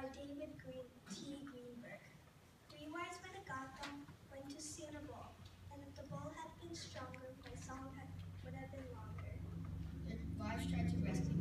by David T. Greenberg. Three wise men got them went to see a bull, and if the bull had been stronger, my song would have been longer. The wives tried to rescue